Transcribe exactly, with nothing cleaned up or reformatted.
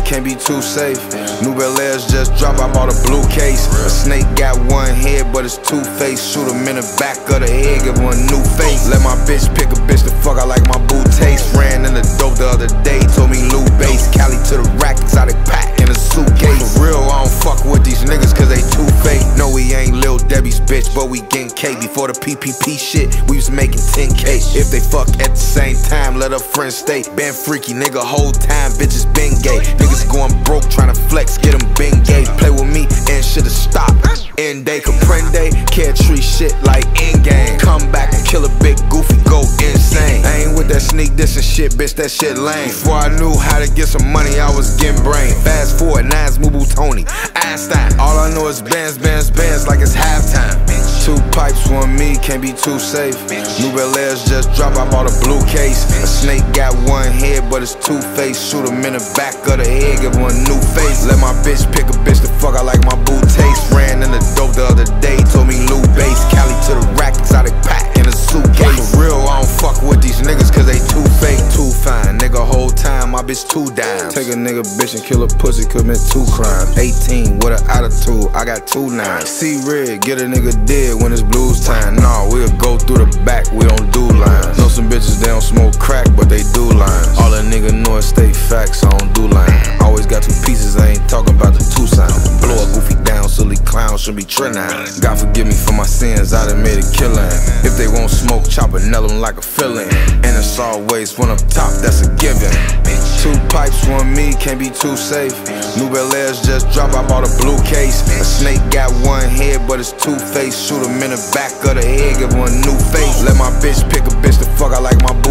can't be too safe. New Bel Air's just dropped, I bought a blue case. A snake got one head, but it's two-faced. Shoot him in the back of the head, give him a new face. Let my bitch pick a bitch the fuck I like my boo taste. Ran in the dope the other day, told me Lou base. Cali to the rack, exotic pack in a suitcase. For real, I don't fuck with these niggas cause they too fake. No, we ain't Lil Debbie's bitch, but we getting cake. Before the P P P shit, we was making ten K. If they fuck at the same time, let her friends stay. Been freaky, nigga, whole time, bitches been gay. Niggas going broke, tryna flex, get them been gay. Play with me and shit'll stop. End day, comprende, can't treat shit like in-game. Come back and kill a big goofy, go insane. I ain't with that sneak this and shit, bitch, that shit lame. Before I knew how to get some money, I was getting brain. Fast forward, nines, Mubu, Tony, Einstein. All I know is bands, bands, bands like it's halftime. Two pipes, one me, can't be too safe. New Bel Air's just dropped, I bought a blue case. A snake got one head, but it's two-faced. Shoot him in the back of the head, give him a new face. Let my bitch pick a bitch the fuck I like my boo taste. Ran in the dope the other day, told me Lou base. Cali to the rack, exotic pack in a suitcase. For real, I don't fuck with these niggas cause they too fake. Too fine, nigga, whole time my bitch too down. Take a nigga bitch and kill a pussy, commit two crimes. eighteen with an attitude, I got two nines. See red, get a nigga dead when it's blues time. Nah, we'll go through the back, we don't do lines. Know some bitches, they don't smoke crack, but they do lines. All a nigga know is stay facts, I don't do lines. Always got two pieces, I ain't talking about the two sound. Blow a goofy down, silly clown should be trending. God forgive me for my sins, I done made a killing. If they won't smoke, chop and nail them like a filling. And it's always one up top, that's a given. Two pipes, one me, can't be too safe. New Bel Air's just dropped, I bought a blue case. A snake got one head, but it's two-faced. Shoot him in the back of the head, give him a new face. Let my bitch pick a bitch the fuck I like my